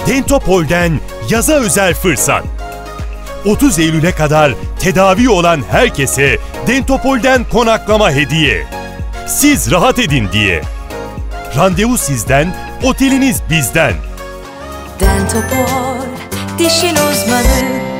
Dentopol'den yaza özel fırsat. 30 Eylül'e kadar tedavi olan herkese Dentopol'den konaklama hediye. Siz rahat edin diye. Randevu sizden, oteliniz bizden. Dentopol, dişin uzmanı.